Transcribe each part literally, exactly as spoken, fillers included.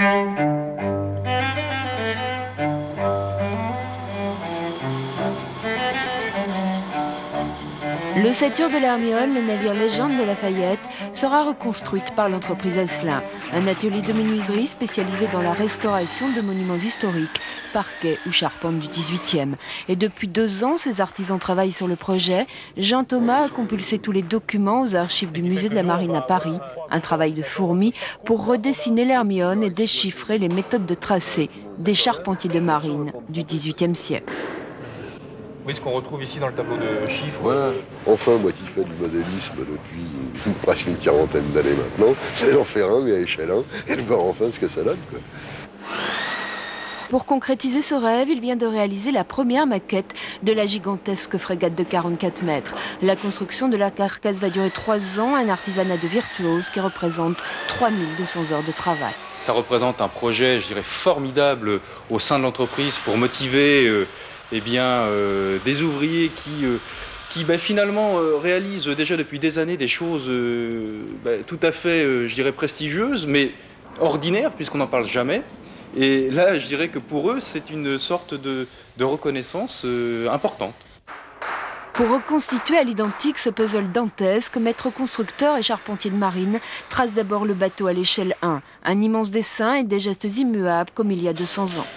L'ossature de l'Hermione, le navire légende de Lafayette, sera reconstruite par l'entreprise Asselin, un atelier de menuiserie spécialisé dans la restauration de monuments historiques, parquets ou charpentes du dix-huitième. Et depuis deux ans, ces artisans travaillent sur le projet. Jean Thomas a compulsé tous les documents aux archives du musée de la Marine à Paris, un travail de fourmi pour redessiner l'Hermione et déchiffrer les méthodes de tracé des charpentiers de marine du dix-huitième siècle. Oui, ce qu'on retrouve ici dans le tableau de chiffres. Voilà. Enfin, moi qui fais du modélisme depuis presque une quarantaine d'années maintenant, c'est d'en faire un, mais à échelle un, et de voir enfin ce que ça donne, quoi. Pour concrétiser ce rêve, il vient de réaliser la première maquette de la gigantesque frégate de quarante-quatre mètres. La construction de la carcasse va durer trois ans, un artisanat de virtuose qui représente trois mille deux cents heures de travail. Ça représente un projet, je dirais, formidable au sein de l'entreprise pour motiver euh, eh bien, euh, des ouvriers qui, euh, qui bah, finalement euh, réalisent déjà depuis des années des choses euh, bah, tout à fait, euh, je dirais, prestigieuses, mais ordinaires, puisqu'on n'en parle jamais. Et là, je dirais que pour eux, c'est une sorte de, de reconnaissance euh, importante. Pour reconstituer à l'identique ce puzzle dantesque, maître constructeur et charpentier de marine trace d'abord le bateau à l'échelle un, un immense dessin et des gestes immuables comme il y a deux cents ans.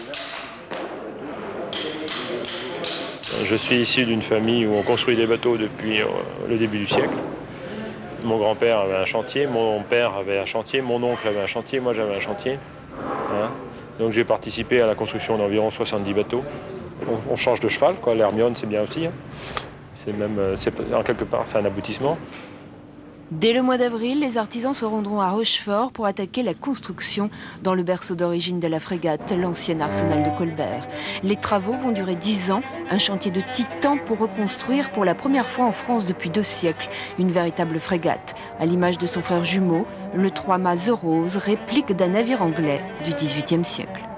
Je suis issu d'une famille où on construit des bateaux depuis le début du siècle. Mon grand-père avait un chantier, mon père avait un chantier, mon oncle avait un chantier, moi j'avais un chantier. Hein. Donc j'ai participé à la construction d'environ soixante-dix bateaux. On, on change de cheval, quoi. L'Hermione c'est bien aussi. Hein. C'est même, c'est, en quelque part, c'est un aboutissement. Dès le mois d'avril, les artisans se rendront à Rochefort pour attaquer la construction dans le berceau d'origine de la frégate, l'ancien arsenal de Colbert. Les travaux vont durer dix ans, un chantier de titan pour reconstruire pour la première fois en France depuis deux siècles une véritable frégate. À l'image de son frère jumeau, le trois-mâts The Rose, réplique d'un navire anglais du dix-huitième siècle.